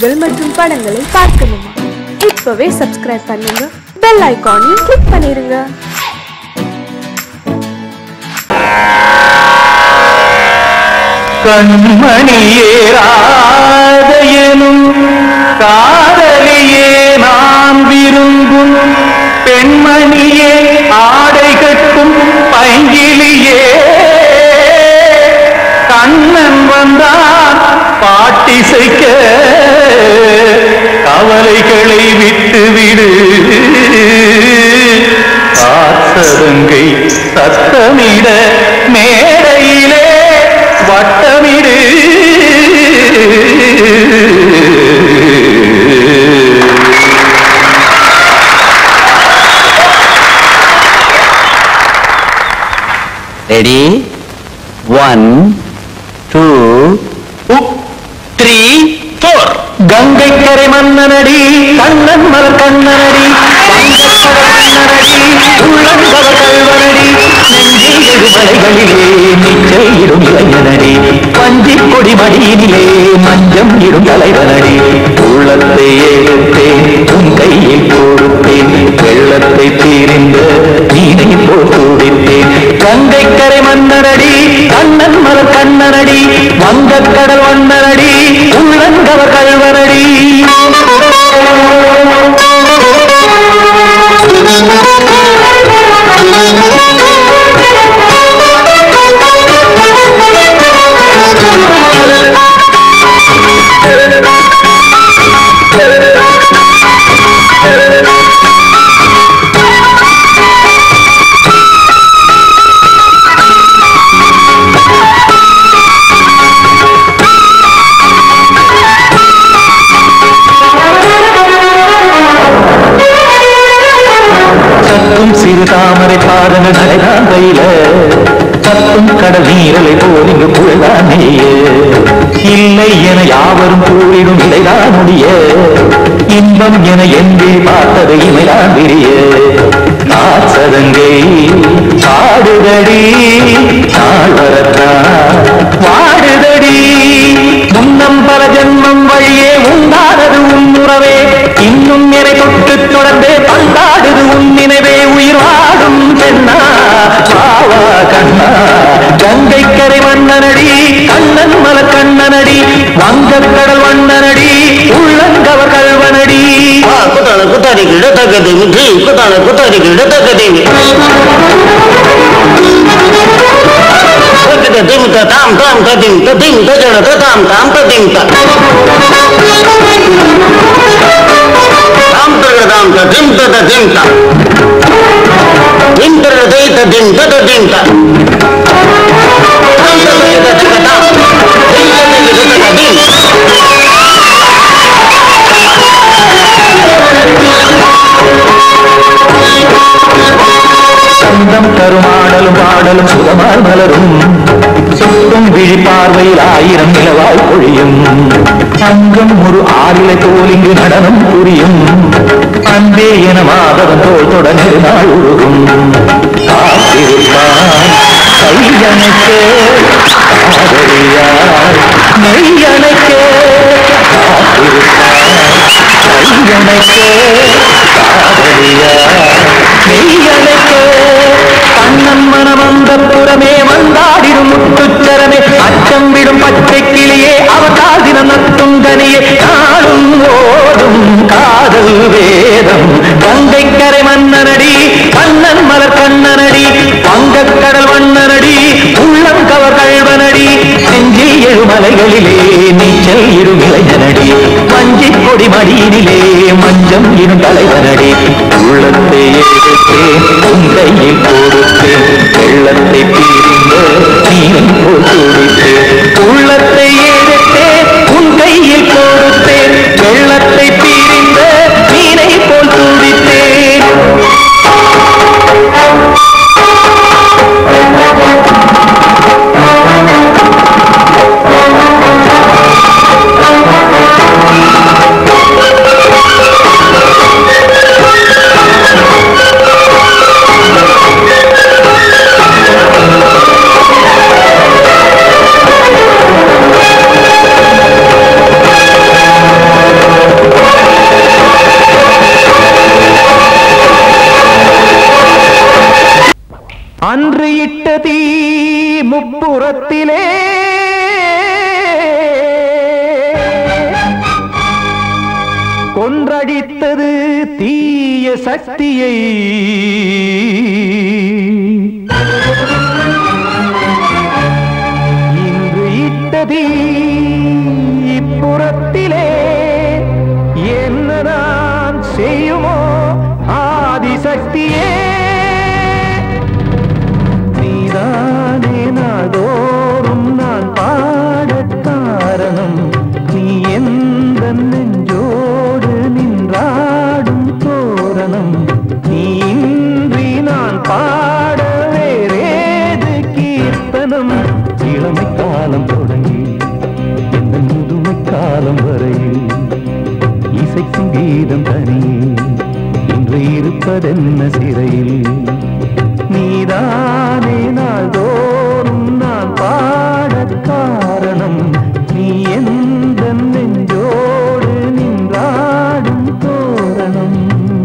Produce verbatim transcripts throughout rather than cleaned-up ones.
நிகழ்ச்சிகள் மற்றும் படங்களை பார்க்கணுமா? இப்பவே சப்ஸ்கிரைப் பண்ணுங்க, பெல் ஐகானையும் கிளிக் பண்ணிருங்க. கண்மணியே ராதையனும் காதலியே நான் விரும்பும் பெண்மணியே ஆடை கட்டும் பைங்கிலியே கண்ணன் வந்தான் பாட்டிசைக்க கவலைகளை விட்டுவிடு ஆசரங்கை சத்தமிட மேடையிலே வட்டமிடு ready one two three four Ganga கரை மன்னனடி கண்ணன் மலர் கண்ணனடி கண்ணனடி உள்ளங்கவர் கல்வனடி நெஞ்சில் எழுமலைகளிலே நிச்சல் இடும் இளைஞனடி பஞ்சி கொடி மடியினிலே மஞ்சம் இடும் தலைவனடி உள்ளத்தை எடுத்தேன் உன் கையில் கொடுத்தேன் வெள்ளத்தை தீரிந்த நீனை போல் துடித்தேன் கங்கை கரை மன்னனடி கண்ணன் மலர் கண்ணனடி வங்கக் கடல் வண்ணனடி உள்ளங்கவர் கல்வனடி சிறு தாமரை பாதங்கள் நடைதான் கையில சத்தும் கடல் நீரலை போல் இங்கு புழதான் நெய்ய இல்லை என யாவரும் கூறிடும் இடைதான் முடிய இன்பம் என என்பே பார்த்தது இமைதான் விரிய காசதங்கை பாடுதடி நாள் வரத்தான் வாடுதடி முன்னம் பல ஜென்மம் வழியே உண்டானது உன் உறவே இன்னும் என்னை தொட்டு தொடர்ந்தே பந்தாடுது உன் நினைவே உயிர் வாடும் பெண்ணா பாவா கண்ணா கங்கை கரை வண்ணனடி கண்ணன் மலர் கண்ணனடி வங்கக் கடல் வண்ணனடி உள்ளங்கவர் கல்வனடி குத்தான குத்தாடி கிட தக்கதேவி குத்தான குத்தாடி கிட தக்கதேவி திமுக தாம் தாம் ததிமுக திமுக ஜன தாம் தாம் ததிமுக தாம் தகதாம் ததிமுக ததிமுக இந்திர தைத திமுக ததிமுக தாம் தகத தகதாம் சொந்தம் கருமாடலும் பாடலும் சுகமால் மலரும் சுற்றும் விழி பார்வையில் ஆயிரம் நிலவாய் பொழியும் அங்கம் ஒரு ஆறிலை தோல் இங்கு நடனம் புரியும் அன்பே என மாதவன் தோல் தொடர்ந்து நாள் உருகும் காத்திருப்பான் கையணைக்கே காதலியார் மெய்யணைக்கே காத்திருப்பான் கையணைக்கே காதலியார் மெய்யணைக்கே கண்ணன் மனமந்த புறமே வந்தாடிடும் முத்துச்சரமே அச்சம் விடும் பச்சை கிளியே அவதால் தினம் நத்தும் தனியே நாளும் ஓடும் காதல் வேதம் கங்கை கரை மன்னனடி கண்ணன் மலர் கண்ணனடி வங்கக் கடல் வண்ணனடி உள்ளம் கவர் கல்வனடி நெஞ்சில் எழுமலைகளிலே நீச்சல் இரும் இளைஞனடி மஞ்சி கொடி மடியினிலே மஞ்சம் இரும் தலைவனடி உள்ளத்தை எடுத்தேன் உன் கையில் கொடுத்தேன் வெள்ளத்தை தீரிந்த நீரை போல் துடித்தேன் உள்ளத்தை எடுத்தேன் உன் கையில் கொடுத்தேன் வெள்ளத்தை தீரிந்த நீரை போல் துடித்தேன் தீ முப்புறத்திலே கொன்றடித்தது தீய சக்தியை இன்று இட்ட தீ இப்புறத்திலே என்ன நான் செய்யுமோ ஆதிசக்தியே நீதானே நாடோறும் நான் பாடக் காரணம் நீ எந்த நெஞ்சோடு நின்றாடும் தோரணம் நீ இன்றி நான் பாட வேறேது கீர்த்தனம் இளமை காலம் தொடங்கி எந்த முதுமை காலம் வரையில் இசை சங்கீதம் தனியே இன்று இருப்பதென்ன சிறையில் நீதானே நாள்தோறும் நான் பாடக் காரணம் நீ எந்த நெஞ்சோடு நின்றாடும் தோரணம்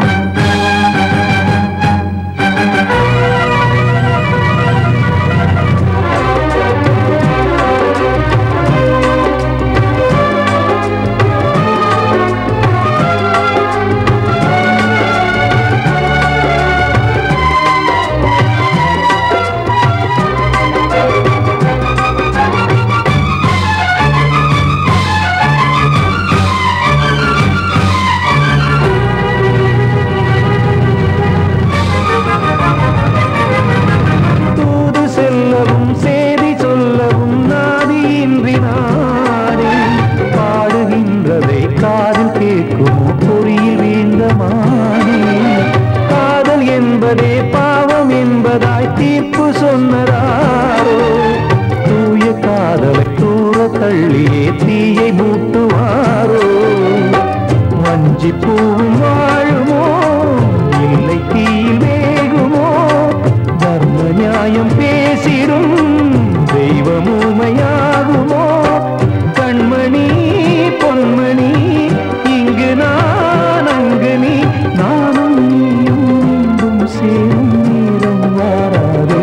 தள்ளியே தீயை மூட்டுவாரோ வஞ்சி பூவும் வாழுமோ இல்லை தீயில் வேகுமோ தர்ம நியாயம் பேசிடும் தெய்வமூமையாகுமோ கண்மணி பொன்மணி இங்கு நான் அங்கு நீ நானும் நீயும் மீண்டும் சேரும் நேரம் வாராதோ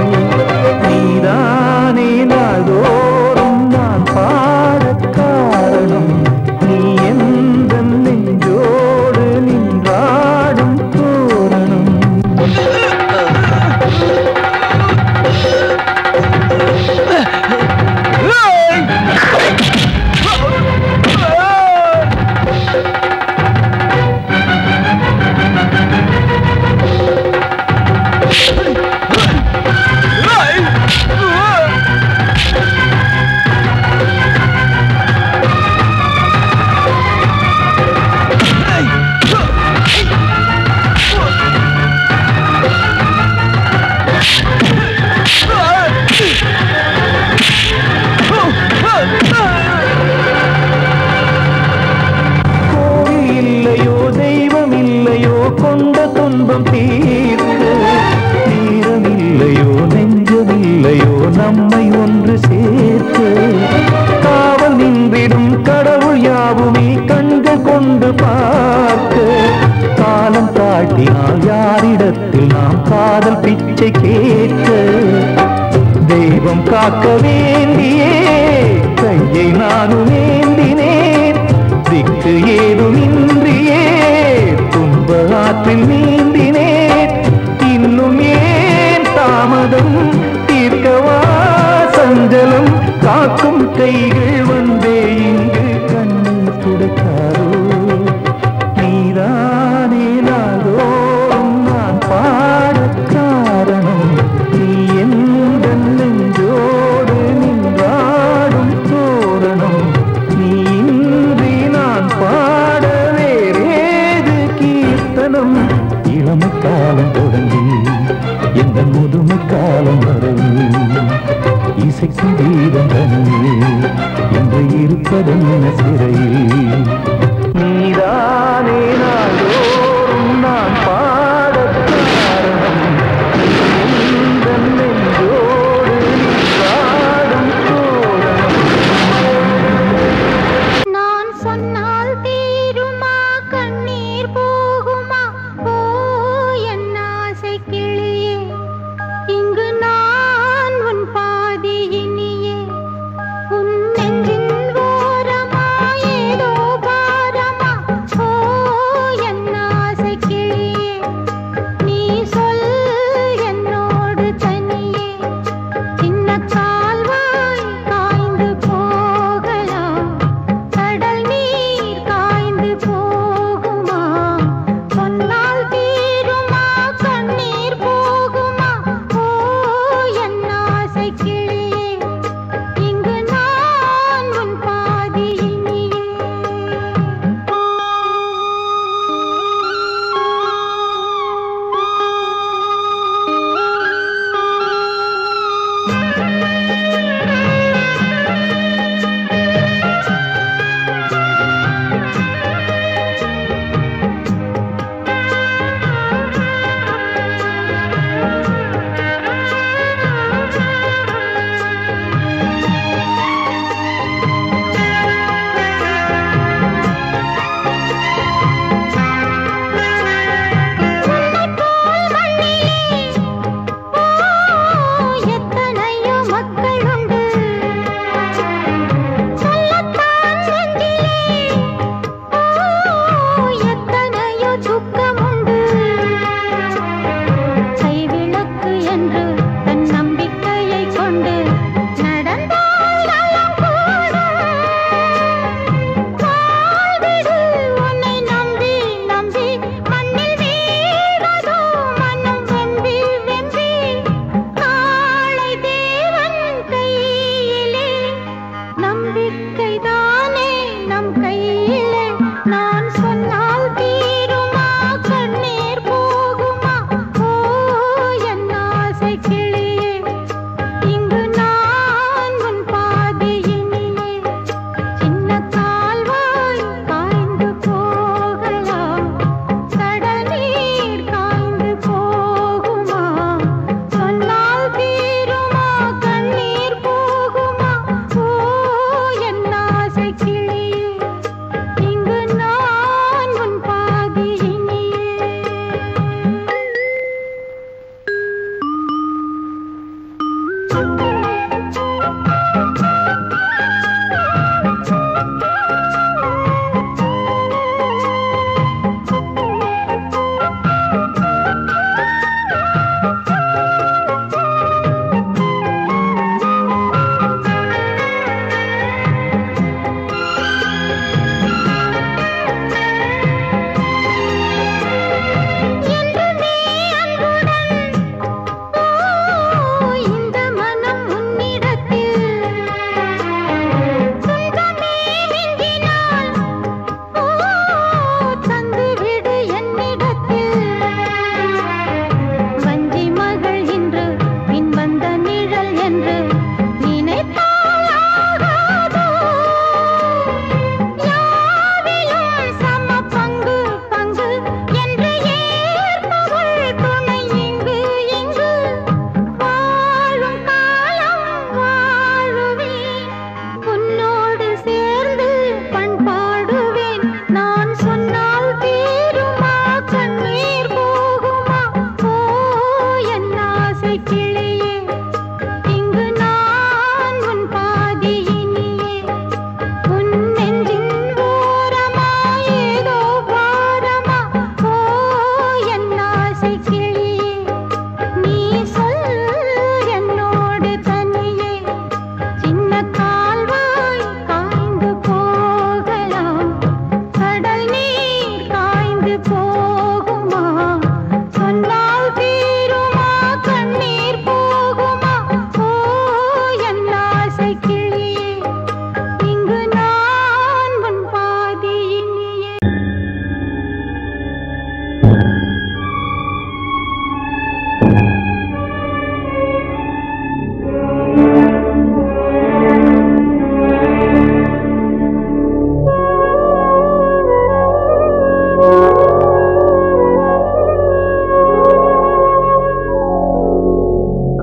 நீதானே நாதோ பாடக் காரணம் நீ எந்த நெஞ்சோடு நின்றாடும் தோரணம் கொண்ட துன்பம் தீர்க்க தீரமில்லையோ நெஞ்சமில்லையோ நம்மை ஒன்று சேர்க்க காவல் நின்றிடும் கடவுள் யாவுமே கண்கள் கொண்டு பார்க்க காலம் காட்டினால் யாரிடத்தில் நாம் காதல் பிச்சை கேட்க தெய்வம் காக்க வேண்டியே கையை நானும் ஏந்தினேன் திக்கு ஏதுமின்றியே துன்ப ஆற்றில் நீந்தினேன் இன்னும் ஏன் தாமதம் தீர்க்கவா சஞ்சலம் காக்கும் கைகள் வந்தே இங்கு கண்ணீர் துடைக்காரோ நீதானே நாதோறும் நான் பாடக் காரணம் நீ எந்த நெஞ்சோடு நின்றாடும் தோரணம் நீ இன்றி நான் பாட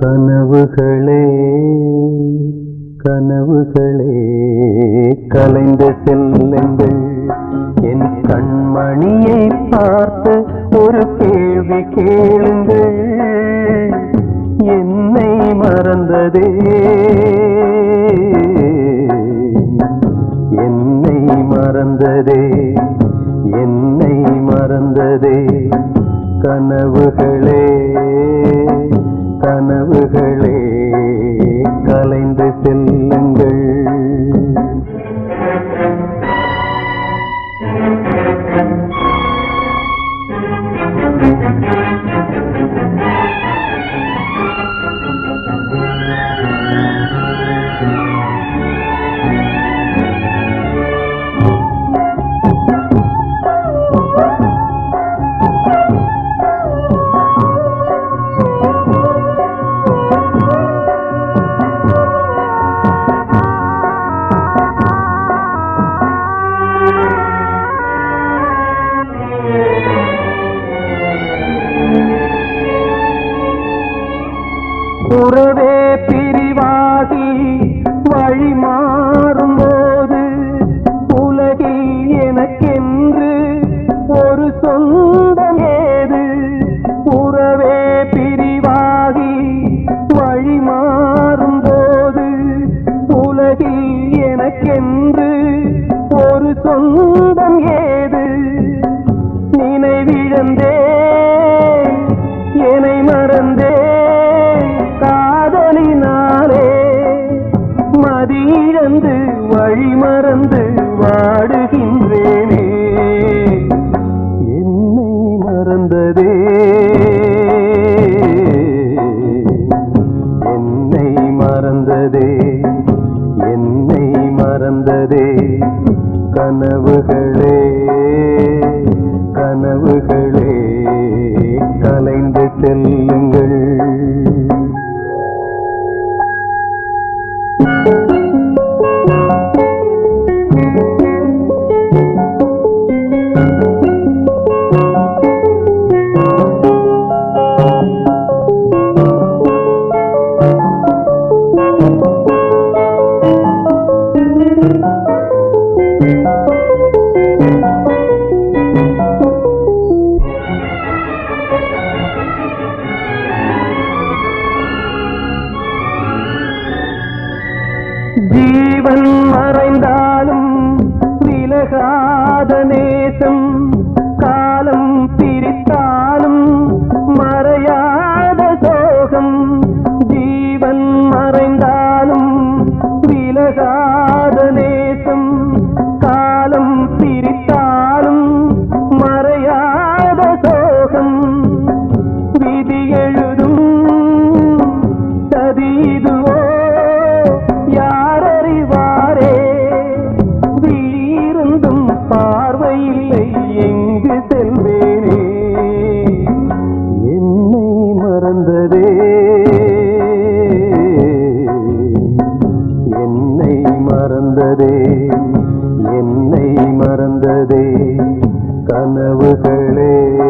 கனவுகளே கனவுகளே கலைந்து செல்லுங்கள் என் கண்மணியை பார்த்து ஒரு கேள்வி கேளுங்கள் என்னை மறந்ததே என்னை மறந்ததே என்னை மறந்ததே கனவுகளே கனவுகளே கலைந்து செல்லுங்கள் உறவே பிரிவாகி வழி மாறும்போது உலகில் எனக்கென்று ஒரு சொந்தம் ஏது உறவே பிரிவாகி வழி மாறும்போது உலகில் எனக்கென்று ஒரு சொந்தம் ஏது நினைவிழந்தே என்னை மறந்தே காதலினாலே மதியிழந்து வழி மறந்து வாடுகின்றேனே என்னை மறந்ததே என்னை மறந்ததே என்னை மறந்ததே கனவுகளே கனவுகளே கலைந்து செல்லுங்கள் ஜீவன் மறைந்தாலும் விலகாத நேசம் காலம் பிரித்தாலும் மறையாத சோகம் ஜீவன் மறைந்தாலும் விலகாத நேசம் காலம் பிரித்தாலும் மறையாத சோகம் விதி எழுதும் சதீதுவோ யாரறிவாரே வீருந்தும் பார்வையில்லை எங்கு செல்வேனே என்னை மறந்ததே என்னை மறந்ததே என்னை மறந்ததே கனவுகளே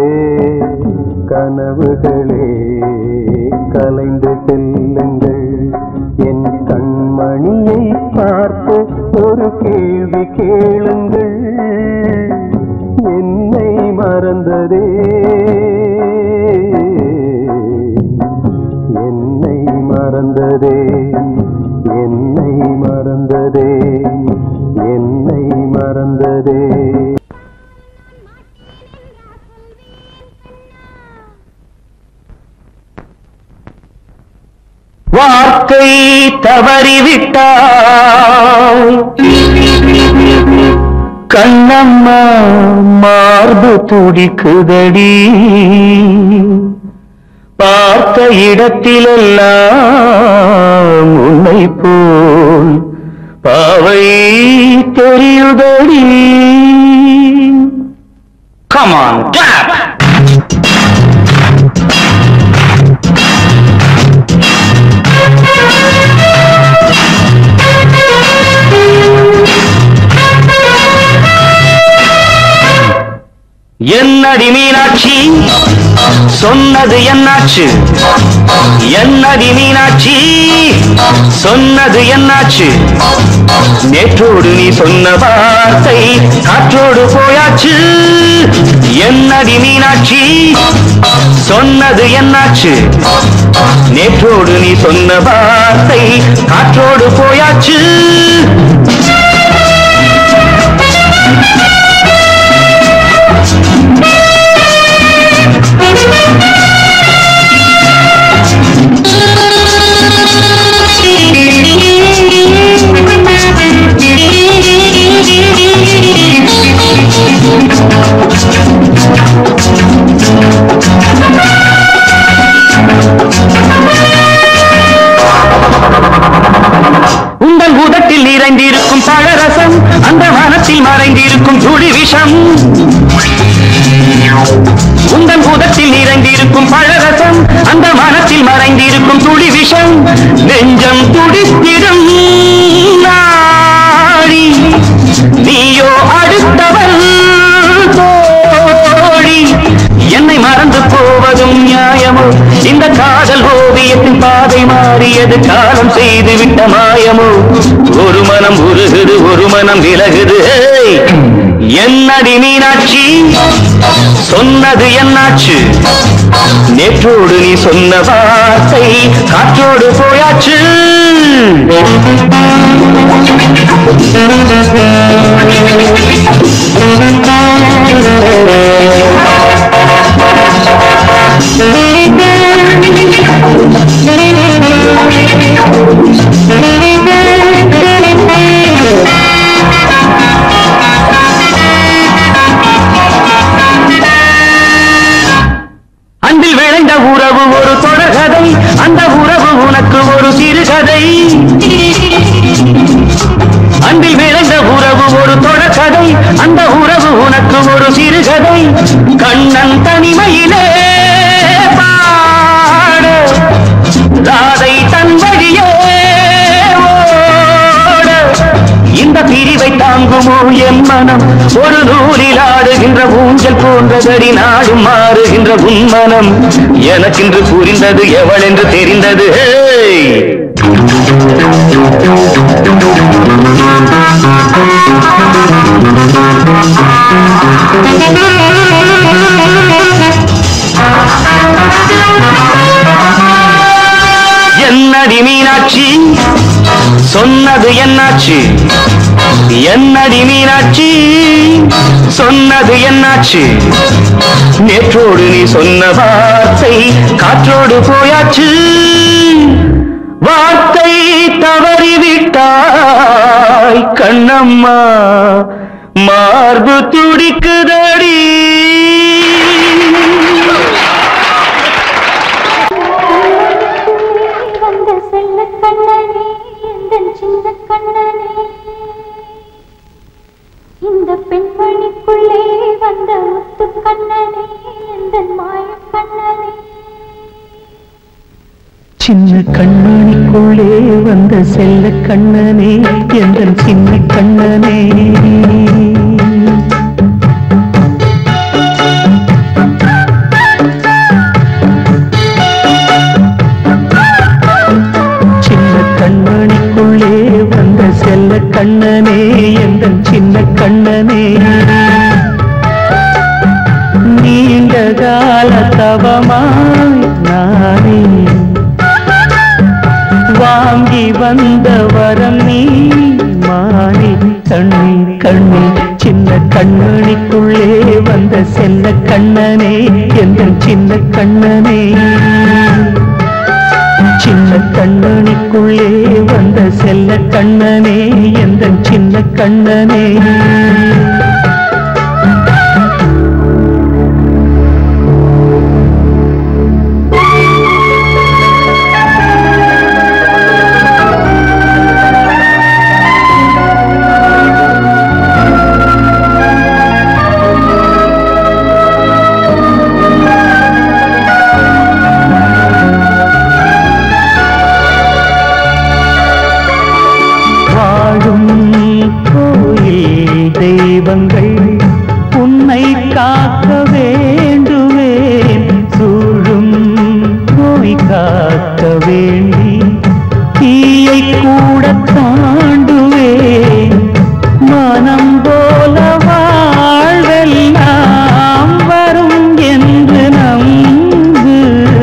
கனவுகளே கலைந்து செல்லுங்கள் என் கண்மணியை பார்த்து ஒரு கேள்வி கேளுங்கள் என்னை மறந்ததே என்னை மறந்ததே என்னை மறந்ததே என்னை மறந்ததே வார்த்தை தவறிவிட்டாய் கண்ணம்மா மார்பு துடிக்குதடி பார்த்த இடத்திலெல்லாம் உன்னை போல் பாவை தெரியுதடி Come on, clap! என்னடி மீனாட்சி சொன்னது என்னாச்சு? என்னடி மீனாட்சி சொன்னது என்னாச்சு? நேற்றோடு நீ சொன்ன வார்த்தை காற்றோடு போயாச்சு. என்னடி மீனாட்சி சொன்னது என்னாச்சு? நேற்றோடு நீ சொன்ன வார்த்தை காற்றோடு போயாச்சு. உங்கள் உதட்டில் நிறைந்திருக்கும் பழரசம் அந்த மனத்தில் மறைந்திருக்கும் துளி விஷம். உங்கள் உதட்டில் நிறைந்திருக்கும் பழரசம் அந்த மனத்தில் மறைந்திருக்கும் துளி விஷம். நெஞ்சம் துடித்திடும் நாடி நீயோ அடுத்தவன் தோழி. என்னை மறந்து போவதும் நியாயமோ? இந்த காதல் ஓவியத்தின் பாதை மாறியது காலம் செய்து விட்ட மாயமோ? ஒரு மனம் உருகுது ஒரு மனம் விலகுது. என்னடி மீனாட்சி சொன்னது என்னாச்சு? நேற்றோடு நீ சொன்ன வார்த்தை காற்றோடு போயாச்சு. அன்பில் விளைந்த உறவு ஒரு தொடர்கதை, அந்த உறவு உனக்கு ஒரு சிறுகதை. அன்பில் விளைந்த உறவு ஒரு தொடர்கதை, அந்த உறவு உனக்கு ஒரு சிறுகதை. கண்ணன் தனிமையிலே பாட ராதை தன் வழியே ஓட. இந்த பிரிவை தாங்குமோ என் மனம்? ஒரு நூலில் ஆடுகின்ற ஊஞ்சல் போன்றதடி நாடும் மாறுகின்ற உன் மனம். எனக்கென்று புரிந்தது எவள் என்று தெரிந்தது. என்னடி மீனாட்சி சொன்னது என்னாச்சு? என்னடி மீனாட்சி சொன்னது என்னாச்சு? நேற்றோடு நீ சொன்ன வார்த்தை காற்றோடு போயாச்சு. வார்த்தை தவறிவிட்டாய் கண்ணம்மா, மார்பு துடிக்குதடி. இந்த பெண்மணிக்குள்ளே வந்த முத்து கண்ணனே, இந்த மாய கண்ணனே. சின்ன கண்ணனுக்குள்ளே வந்த செல்ல கண்ணனே, எந்த சின்ன கண்ணனே. கண்ணனே எந்த சின்ன கண்ணனே, நீண்ட கால தவமாய் நானே வாங்கி வந்த வரம் நீ மானே. கண்ணீர் கண்ணீர் சின்ன கண்ணனுக்குள்ளே வந்த செல்ல கண்ணனே, எந்த சின்ன கண்ணனே. சின்ன கண்ணனுக்குள்ளே வந்த செல்ல கண்ணனே, எந்த சின்ன கண்ணனே. காக்க வேண்டுவேன் சூழும் நோய் காக்க வேண்டி தீயை கூட தாண்டுவேன் மனம் போல வாழ்வெல்லாம் வரும் என்று நம்பு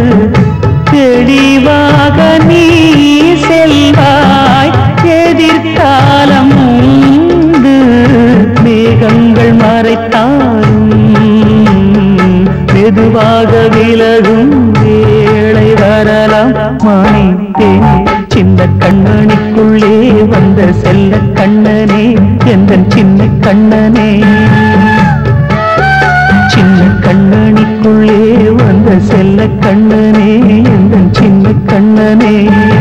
தெளிவாக நீ செல்வாய் எதிர்காலம் உண்டு மேகங்கள் மறைத்தாலும் மெதுவாக விலகும் வேளை வரலாம் மாணித்தேனே சின்ன கண்ணனுக்குள்ளே வந்த செல்ல கண்ணனே எந்தன் சின்ன கண்ணனே சின்ன கண்ணனுக்குள்ளே வந்த செல்ல கண்ணனே எந்தன் சின்ன கண்ணனே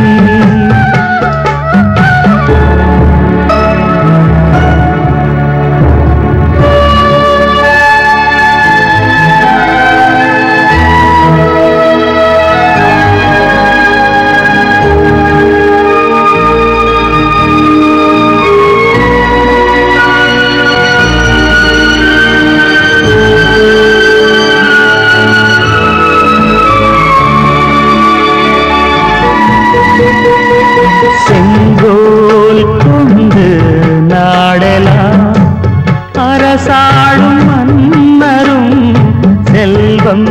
செங்கோல் கொண்டு நாடலாம் அரசாளும் மன்னரும் செல்வம்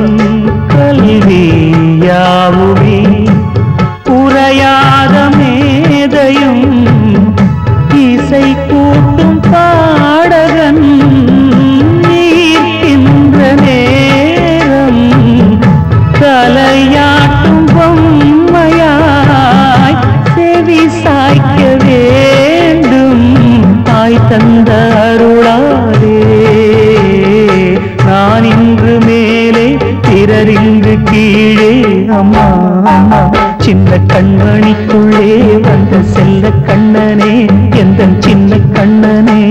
கல்வியாவுமே உரையாத மேதையும் இசை கூட்டும் பாடகன் ஈர்க்கின்ற நேரம் தலையாட்டும் பொம்மையாய் செவி சாய்க்க வேண்டும் தாய் தந்த அருளாதே நான் இன்று மேலே பிறர் இன்று கீழே அம்மா அம்மா சின்ன கண்மணிக்குள்ளே வந்த செல்ல கண்ணனே எந்தன் சின்ன கண்ணனே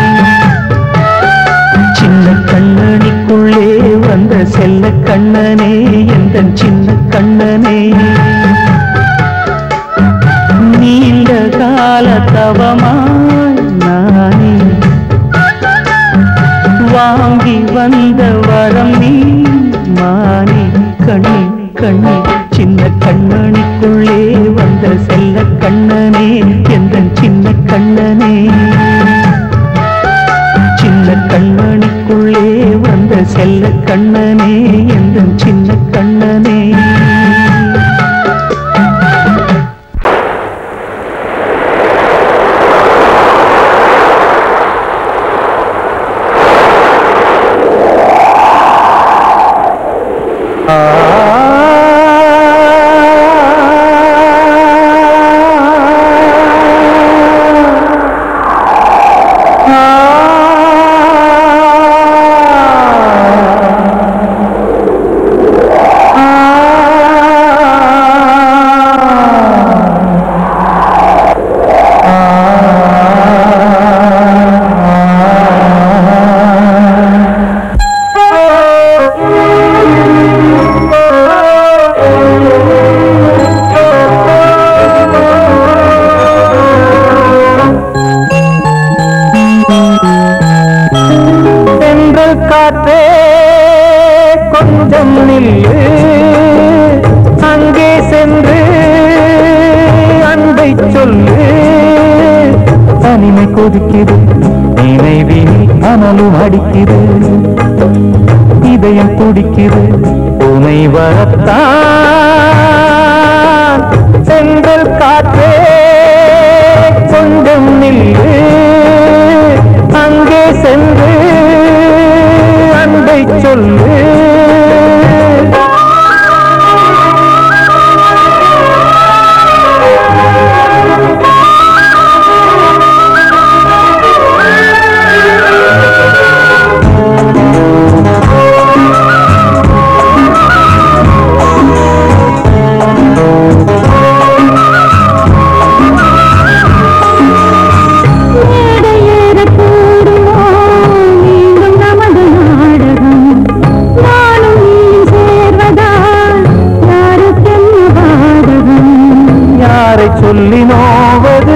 சின்ன கண்ணனிக்குள்ளே வந்த செல்ல கண்ணனே எந்தன் சின்ன கண்ணனே நீண்ட கால தவமாய் நானே வாங்கி வந்த வரம் நீ மானே கண்ணி கண்ணி சின்ன கண்ணனிக்குள்ளே வந்த செல்ல கண்ணனே எந்தன் சின்ன கண்ணனே சின்ன கண்ணனிக்குள்ளே வந்த செல்ல கண்ணனே எந்தன் சின்ன கண்ணனே கொதிக்குது நினைவில் அனலும் அடிக்குது இதயம் துடிக்குது உனை வரத்தான் சென்றல் காற்றே கொஞ்சம் நில்லு அங்கே சென்று அன்பை சொல்லு சொல்லி நோவது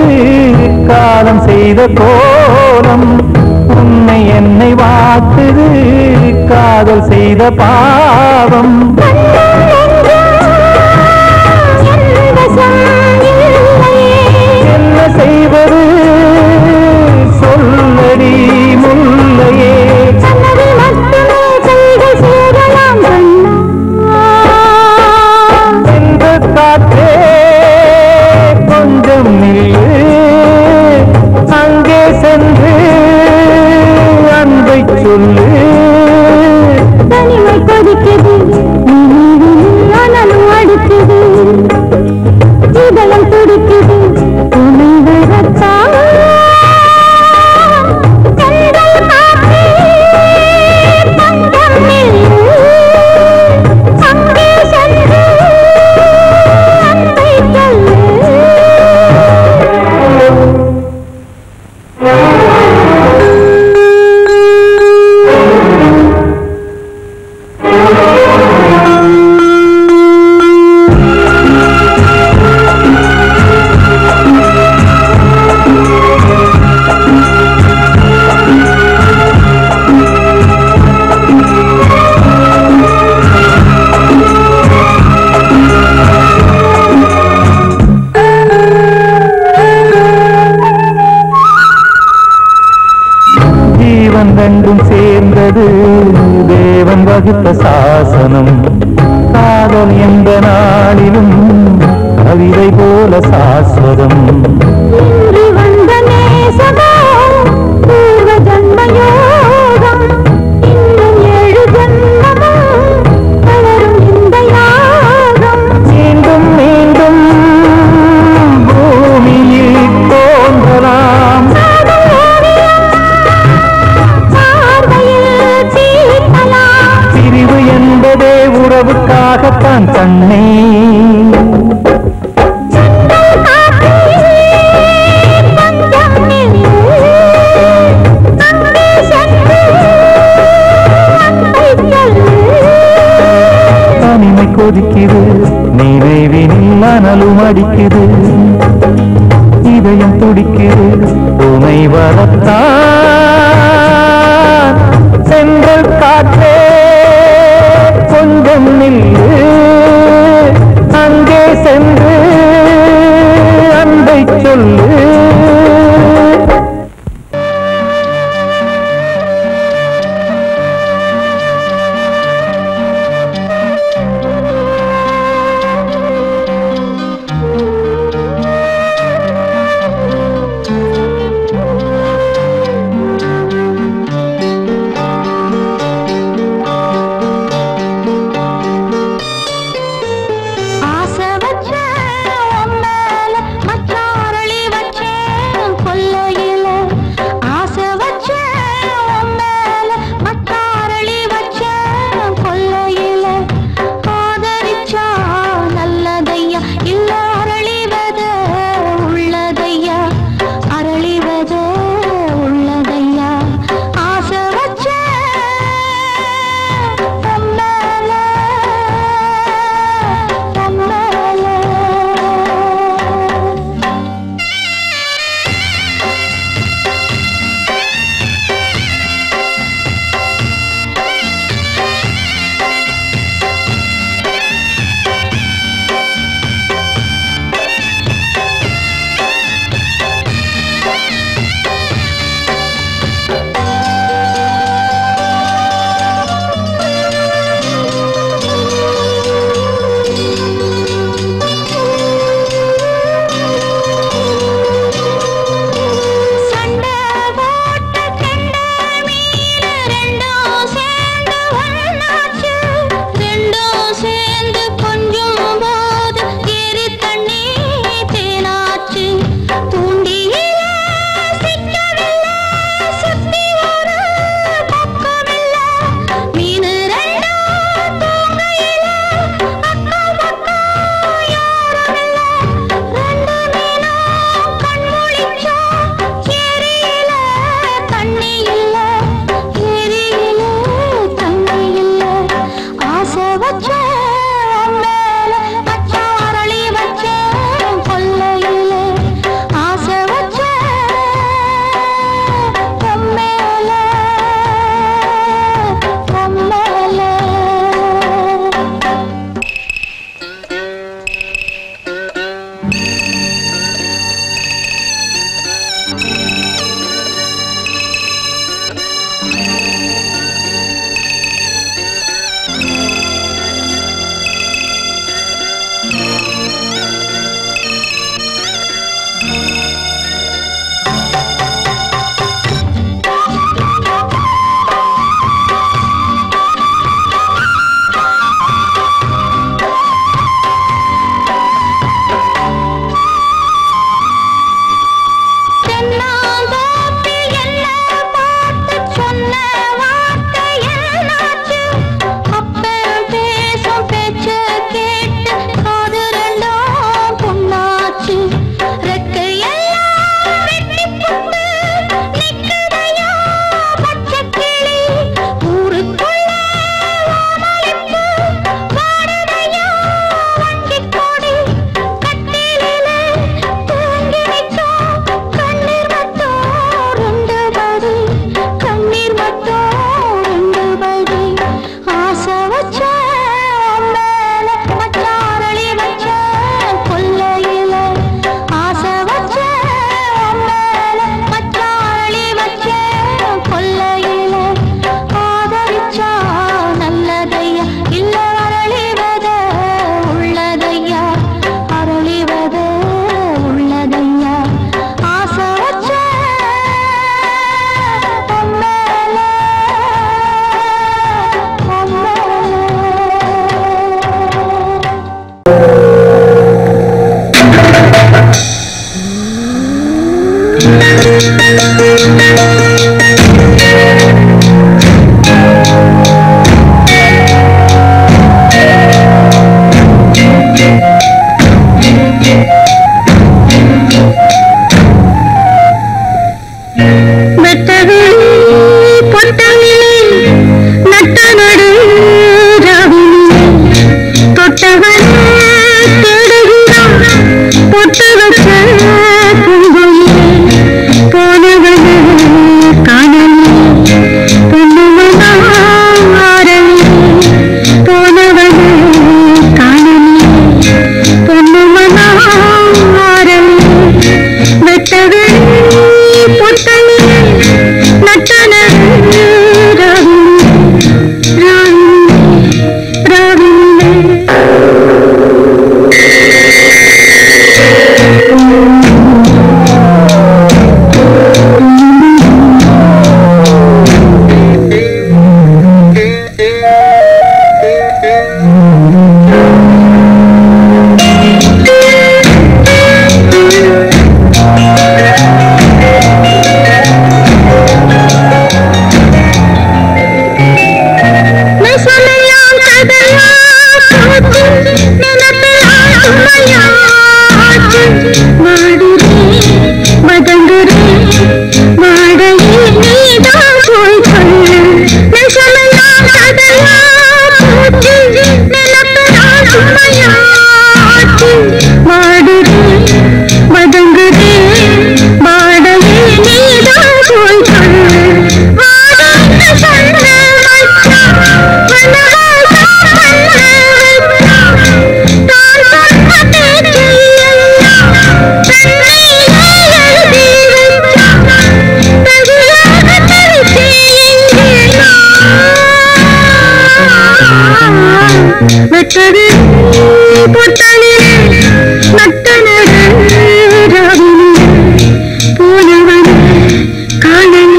காலம் செய்த கோலம் உன்னை என்னை வாக்குது காதல் செய்த பாவம் என்ன செய்வது சொல்லடி முல்லையே எந்த காற்றே கொஞ்சம் நில்லு அங்கே சென்று அன்பை சொல்லு தனிமை கொதிக்குது ஆனாலும் அடிக்குது இதயம் துடிக்குது துணை வரத்தா ரெண்டும் சேர்ந்தது தேவன் வகுத்த சாசனம் காதல் எந்த நாளிலும் கவிதை போல சாஸ்வதம் வந்த நேசமோ பூர்வ ஜன்மயோகம் இன்னும் ஏழு ஜன்மமும் வளரும் இந்த யாகம் மீண்டும் மீண்டும் பூமியில் தோன்றலாம் பிரிவு என்பதே உறவுக்காகத்தான் கண்ணே தனிமை கொதிக்குது நினைவினில் அனலும் அடிக்குது இதயம் துடிக்குது துணை வரத்தான் சென்றல் காற்றே கொஞ்சம் நில்லு அங்கே சென்று அன்பை சொல்லு வெட்டது பொட்டலே நட்ட நடாவிலே போனவன் காணலே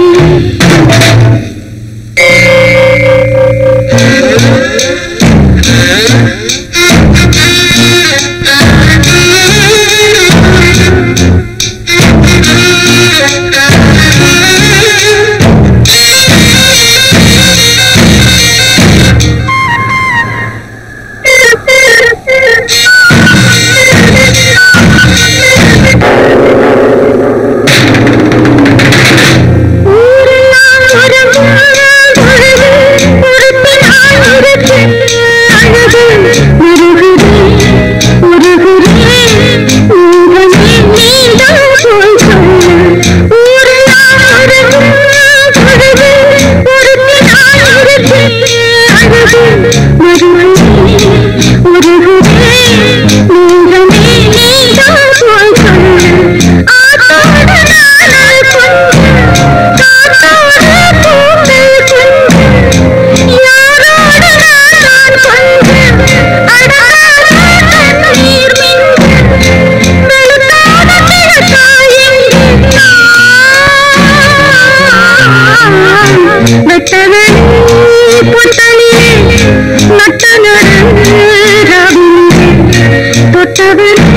தொட்டவன்